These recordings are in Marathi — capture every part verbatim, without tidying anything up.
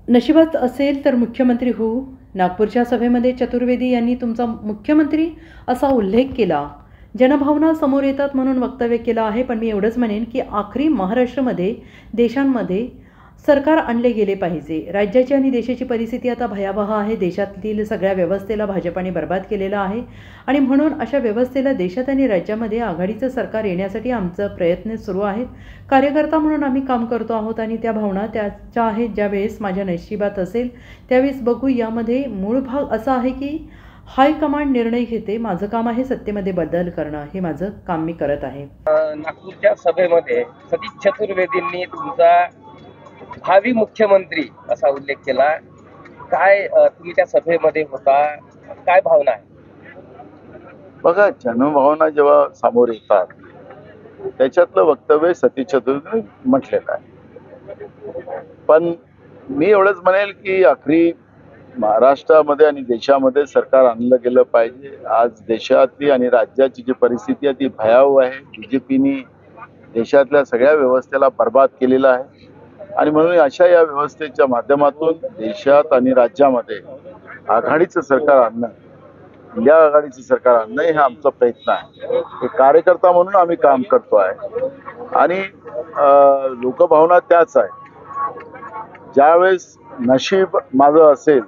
नशिबात असेल तर मुख्यमंत्री होऊ। नागपूरच्या सभेमध्ये चतुर्वेदी यांनी तुमचा मुख्यमंत्री असा उल्लेख केला। जनभावना समोर येतात म्हणून वक्तव्य केलं आहे। पण मी एवढंच म्हणेन की आखरी महाराष्ट्रामध्ये देशांमध्ये सरकार आणले गेले पाहिजे। राज्याची आणि देशाची परिस्थिती आता भयावह आहे। देशातील सगळ्या व्यवस्थेला भाजपाने बर्बाद केलेलं आहे आणि म्हणून अशा व्यवस्थेला देशात आणि राज्यामध्ये आघाडीचं सरकार येण्यासाठी आमचा प्रयत्न सुरू आहेत। कार्यकर्ता म्हणून आम्ही काम करतो आहोत आणि त्या भावना त्याच्या आहेत। ज्यावेळेस माझ्या नशिबात असेल त्यावेळेस बघू। यामध्ये मूळ भाग असा आहे की हायकमांड निर्णय घेते। माझं काम आहे सत्तेमध्ये बदल करणं, हे माझं काम मी करत आहे। नागपूरच्या सभेमध्ये सतीश चतुर्वेदींनी तुमचा भावी मुख्यमंत्री असा उल्लेख केला। काय तुम्ही त्या सभेमध्ये होता, काय भावना आहे? बघा, जनभावना जेव्हा समोर येतात त्याच्यातलं वक्तव्य सतीश चतुर्वेदी म्हटलेलं आहे। पण मी एवढंच म्हणेल की आखरी महाराष्ट्रामध्ये आणि देशामध्ये सरकार आणलं गेलं पाहिजे। आज देशातली आणि राज्याची जी परिस्थिती आहे ती भयावह आहे। बीजेपीने देशातल्या सगळ्या व्यवस्थेला बर्बाद केलेला आहे आणि म्हणून अशा या व्यवस्थेच्या माध्यमातून देशात आणि राज्यामध्ये आघाडीचं सरकार आणणं, या आघाडीचं सरकार आणणं हे आमचा प्रयत्न आहे। एक कार्यकर्ता म्हणून आम्ही काम करतो आहे आणि लोकभावना त्याच आहे। ज्यावेळेस नशीब माझं असेल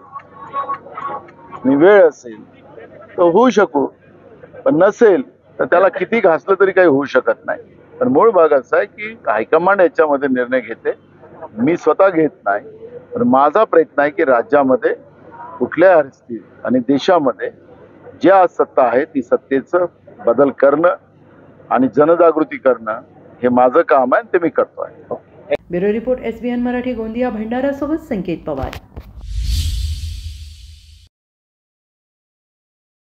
आणि वेळ असेल तर होऊ शकू, पण नसेल तर त्याला किती घासलं तरी काही होऊ शकत नाही। पण मूळ भाग असा आहे की हायकमांड याच्यामध्ये निर्णय घेते, मी स्वतः घेत नाही। पण माझा प्रयत्न आहे की राज्यामध्ये कुठल्या परिस्थितीत आणि देशामध्ये जी आज सत्ता आहे ती सत्तेचं बदल करणं आणि जनजागृती करणं हे माझं काम आहे, ते मी करतो आहे। Bureau report S B N Marathi Gondia Bhandara सोबत संकेत पवार।